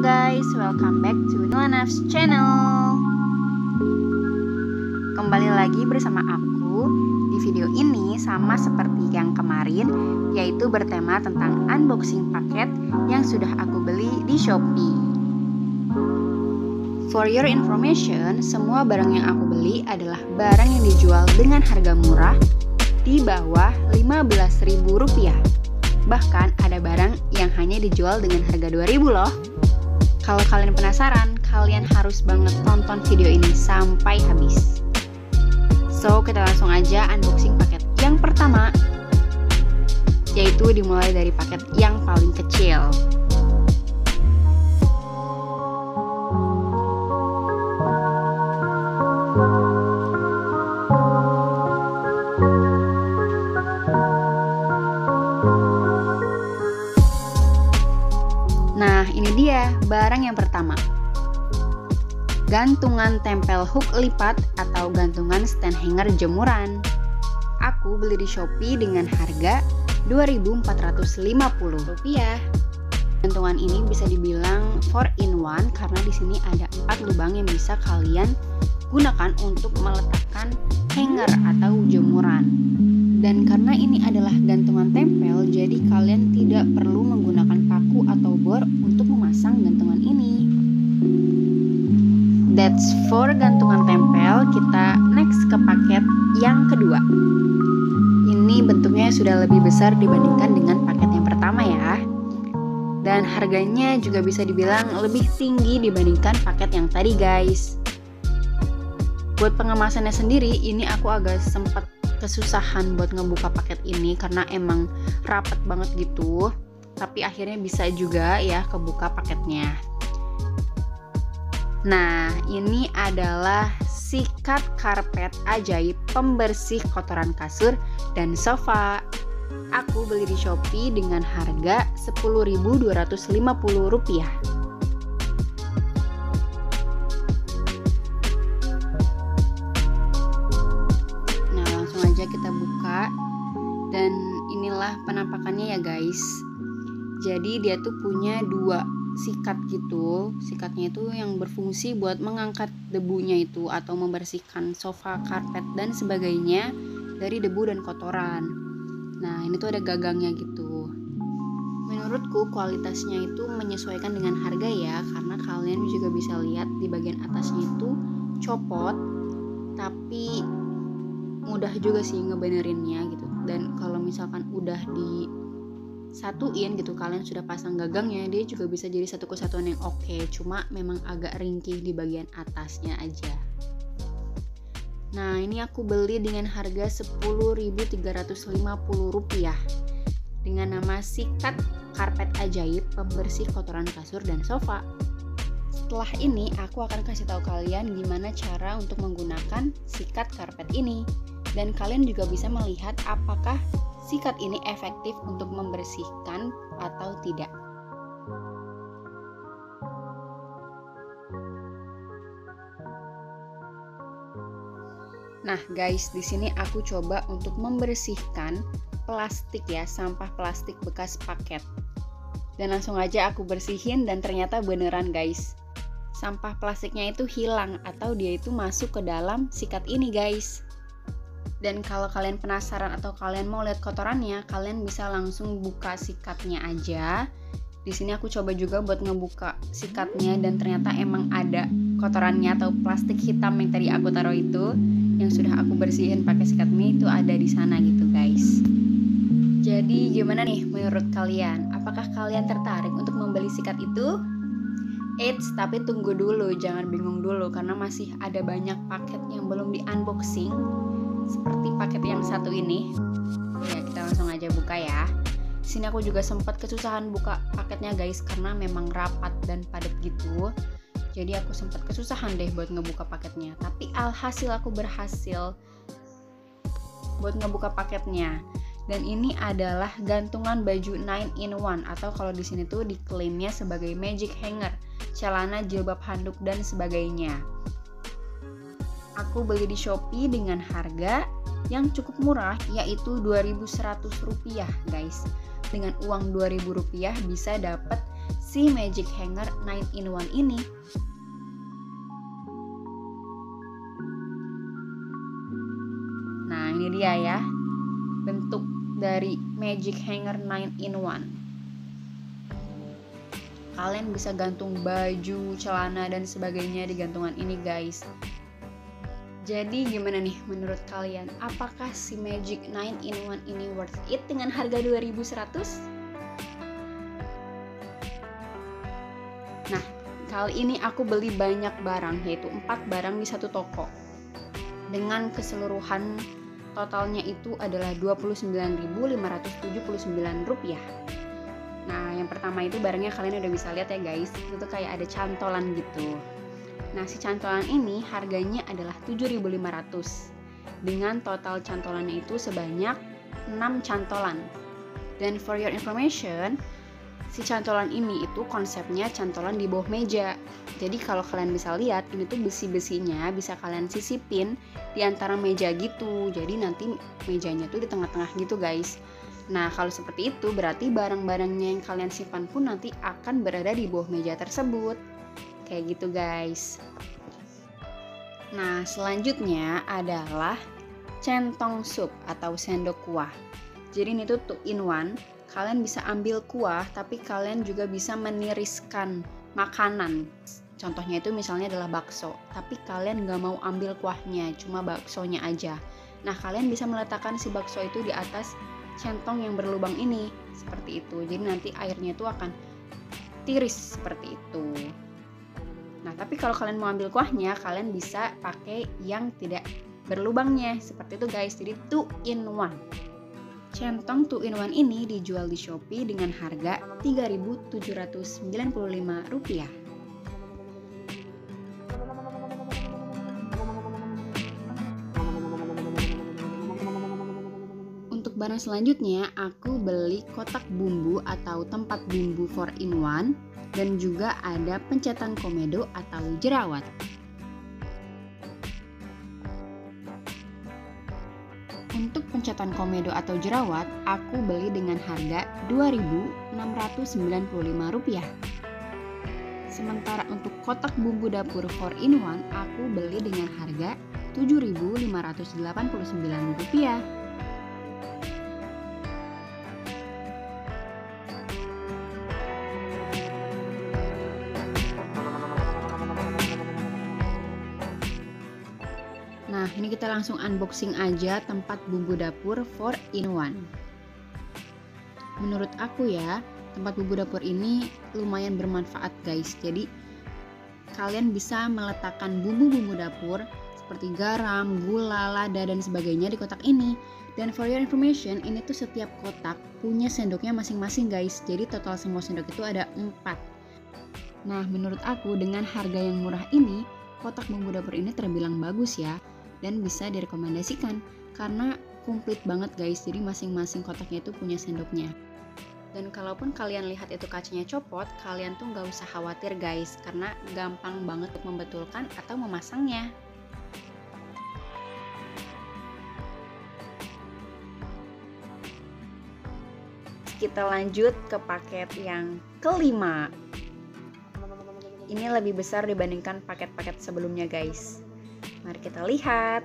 guys, welcome back to Nuanaf's channel. Kembali lagi bersama aku. Di video ini sama seperti yang kemarin, yaitu bertema tentang unboxing paket yang sudah aku beli di Shopee. For your information, semua barang yang aku beli adalah barang yang dijual dengan harga murah di bawah Rp15.000. Bahkan ada barang yang hanya dijual dengan harga Rp2.000 loh. Kalau kalian penasaran, kalian harus banget tonton video ini sampai habis. So, kita langsung aja unboxing paket yang pertama, yaitu dimulai dari paket yang paling kecil. Nah, ini dia barang yang pertama. Gantungan tempel hook lipat atau gantungan stand hanger jemuran. Aku beli di Shopee dengan harga Rp2.450. Gantungan ini bisa dibilang 4-in-1 karena di sini ada 4 lubang yang bisa kalian gunakan untuk meletakkan hanger atau jemuran. Dan karena ini adalah gantungan tempel, jadi kalian tidak perlu menggunakan paku atau bor untuk memasang gantungan ini. That's for gantungan tempel. Kita next ke paket yang kedua. Ini bentuknya sudah lebih besar dibandingkan dengan paket yang pertama ya. Dan harganya juga bisa dibilang lebih tinggi dibandingkan paket yang tadi guys. Buat pengemasannya sendiri, ini aku agak sempat kesusahan buat ngebuka paket ini karena emang rapet banget gitu, tapi akhirnya bisa juga ya kebuka paketnya. Nah, ini adalah sikat karpet ajaib pembersih kotoran kasur dan sofa. Aku beli di Shopee dengan harga Rp10.250. Kita buka dan inilah penampakannya ya guys. Jadi dia tuh punya 2 sikat gitu. Sikatnya itu yang berfungsi buat mengangkat debunya itu atau membersihkan sofa, karpet dan sebagainya dari debu dan kotoran. Nah, ini tuh ada gagangnya gitu. Menurutku kualitasnya itu menyesuaikan dengan harga ya, karena kalian juga bisa lihat di bagian atasnya itu copot, tapi mudah juga sih ngebenerinnya gitu. Dan kalau misalkan udah disatuin gitu, kalian sudah pasang gagangnya, dia juga bisa jadi satu kesatuan yang oke. Cuma memang agak ringkih di bagian atasnya aja. Nah, ini aku beli dengan harga Rp10.350 dengan nama sikat karpet ajaib pembersih kotoran kasur dan sofa. Setelah ini aku akan kasih tahu kalian gimana cara untuk menggunakan sikat karpet ini. Dan kalian juga bisa melihat apakah sikat ini efektif untuk membersihkan atau tidak. Nah guys, di sini aku coba untuk membersihkan plastik ya, sampah plastik bekas paket. Dan langsung aja aku bersihin dan ternyata beneran guys. Sampah plastiknya itu hilang atau dia itu masuk ke dalam sikat ini guys. Dan kalau kalian penasaran atau kalian mau lihat kotorannya, kalian bisa langsung buka sikatnya aja. Di sini aku coba juga buat ngebuka sikatnya dan ternyata emang ada kotorannya atau plastik hitam yang tadi aku taruh itu, yang sudah aku bersihin pakai sikat mie itu ada di sana gitu guys. Jadi gimana nih menurut kalian? Apakah kalian tertarik untuk membeli sikat itu? Eits, tapi tunggu dulu, jangan bingung dulu karena masih ada banyak paket yang belum di unboxing. Seperti paket yang satu ini. Ya, kita langsung aja buka ya. Di sini aku juga sempat kesusahan buka paketnya guys karena memang rapat dan padat gitu. Jadi aku sempat kesusahan deh buat ngebuka paketnya. Tapi alhasil aku berhasil buat ngebuka paketnya. Dan ini adalah gantungan baju 9-in-1 atau kalau di sini tuh diklaimnya sebagai magic hanger, celana, jilbab, handuk dan sebagainya. Aku beli di Shopee dengan harga yang cukup murah, yaitu Rp2.100 guys. Dengan uang Rp2.000 bisa dapat si Magic Hanger 9-in-1 ini. Nah, ini dia ya, bentuk dari Magic Hanger 9-in-1. Kalian bisa gantung baju, celana, dan sebagainya di gantungan ini guys. Jadi gimana nih menurut kalian? Apakah si Magic 9-in-1 ini worth it dengan harga 2.100? Nah, kali ini aku beli banyak barang, yaitu 4 barang di satu toko. Dengan keseluruhan totalnya itu adalah Rp29.579. Nah, yang pertama itu barangnya kalian udah bisa lihat ya guys. Itu kayak ada cantolan gitu. Nah, si cantolan ini harganya adalah 7.500. Dengan total cantolannya itu sebanyak 6 cantolan. Dan for your information, si cantolan ini itu konsepnya cantolan di bawah meja. Jadi kalau kalian bisa lihat, ini tuh besi-besinya bisa kalian sisipin di antara meja gitu. Jadi nanti mejanya tuh di tengah-tengah gitu guys. Nah, kalau seperti itu berarti barang-barangnya yang kalian simpan pun nanti akan berada di bawah meja tersebut. Kayak gitu guys. Nah, selanjutnya adalah centong sup atau sendok kuah. Jadi ini tuh 2-in-1. Kalian bisa ambil kuah, tapi kalian juga bisa meniriskan makanan. Contohnya itu misalnya adalah bakso, tapi kalian nggak mau ambil kuahnya, cuma baksonya aja. Nah, kalian bisa meletakkan si bakso itu di atas centong yang berlubang ini, seperti itu. Jadi nanti airnya itu akan tiris seperti itu. Nah, tapi kalau kalian mau ambil kuahnya, kalian bisa pakai yang tidak berlubangnya, seperti itu guys. Jadi 2-in-1. Centong 2-in-1 ini dijual di Shopee dengan harga Rp3.795. Untuk barang selanjutnya, aku beli kotak bumbu atau tempat bumbu 4-in-1 dan juga ada pencetan komedo atau jerawat. Untuk pencetan komedo atau jerawat, aku beli dengan harga Rp2.695. Sementara untuk kotak bumbu dapur 4-in-1, aku beli dengan harga Rp7.589. Nah, ini kita langsung unboxing aja tempat bumbu dapur 4-in-1. Menurut aku ya, tempat bumbu dapur ini lumayan bermanfaat guys. Jadi, kalian bisa meletakkan bumbu-bumbu dapur seperti garam, gula, lada, dan sebagainya di kotak ini. Dan for your information, ini tuh setiap kotak punya sendoknya masing-masing guys. Jadi total semua sendok itu ada 4. Nah, menurut aku dengan harga yang murah ini, kotak bumbu dapur ini terbilang bagus ya. Dan bisa direkomendasikan karena komplit banget guys. Jadi masing-masing kotaknya itu punya sendoknya. Dan kalaupun kalian lihat itu kacanya copot, kalian tuh nggak usah khawatir guys, karena gampang banget untuk membetulkan atau memasangnya. Kita lanjut ke paket yang kelima. Ini lebih besar dibandingkan paket-paket sebelumnya guys. Mari kita lihat.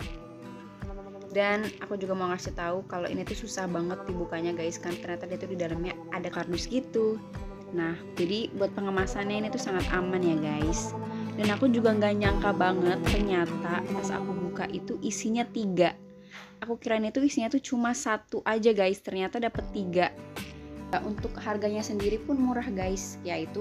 Dan aku juga mau ngasih tahu kalau ini tuh susah banget dibukanya guys, kan ternyata dia tuh di dalamnya ada kardus gitu. Nah, jadi buat pengemasannya ini tuh sangat aman ya guys. Dan aku juga nggak nyangka banget ternyata pas aku buka itu isinya 3. Aku kirain itu isinya tuh cuma 1 aja guys, ternyata dapet 3. Nah, untuk harganya sendiri pun murah guys, yaitu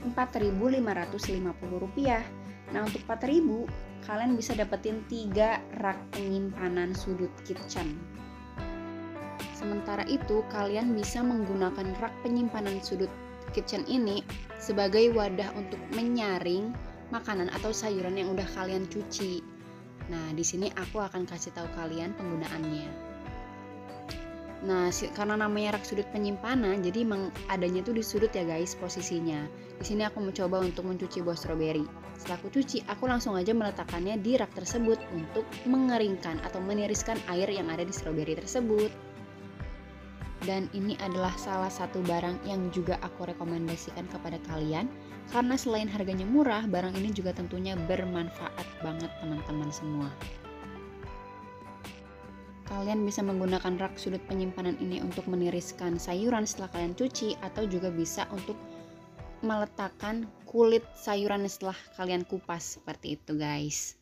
Rp4.550. Nah, untuk 4.000 kalian bisa dapetin 3 rak penyimpanan sudut kitchen. Sementara itu, kalian bisa menggunakan rak penyimpanan sudut kitchen ini sebagai wadah untuk menyaring makanan atau sayuran yang udah kalian cuci. Nah, di sini aku akan kasih tahu kalian penggunaannya. Nah, karena namanya rak sudut penyimpanan, jadi emang adanya tuh di sudut ya guys posisinya. Di sini aku mencoba untuk mencuci buah stroberi. Setelah aku cuci, aku langsung aja meletakkannya di rak tersebut untuk mengeringkan atau meniriskan air yang ada di stroberi tersebut. Dan ini adalah salah satu barang yang juga aku rekomendasikan kepada kalian, karena selain harganya murah, barang ini juga tentunya bermanfaat banget teman-teman semua. Kalian bisa menggunakan rak sudut penyimpanan ini untuk meniriskan sayuran setelah kalian cuci, atau juga bisa untuk meletakkan kulit sayuran setelah kalian kupas, seperti itu guys.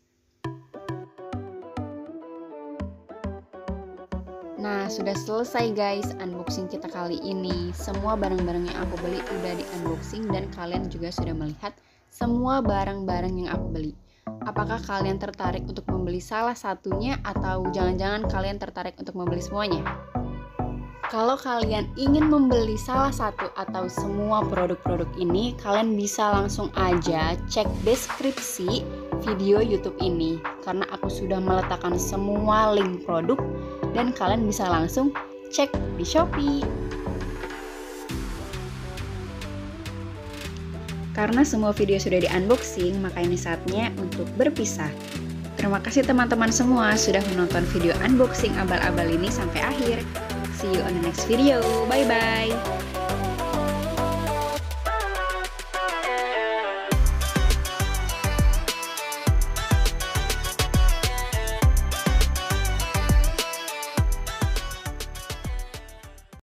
Nah, sudah selesai guys unboxing kita kali ini. Semua barang-barang yang aku beli udah di unboxing dan kalian juga sudah melihat semua barang-barang yang aku beli. Apakah kalian tertarik untuk membeli salah satunya, atau jangan-jangan kalian tertarik untuk membeli semuanya? Kalau kalian ingin membeli salah satu atau semua produk-produk ini, kalian bisa langsung aja cek deskripsi video YouTube ini, karena aku sudah meletakkan semua link produk dan kalian bisa langsung cek di Shopee. Karena semua video sudah di unboxing, maka ini saatnya untuk berpisah. Terima kasih teman-teman semua sudah menonton video unboxing abal-abal ini sampai akhir. See you on the next video. Bye-bye.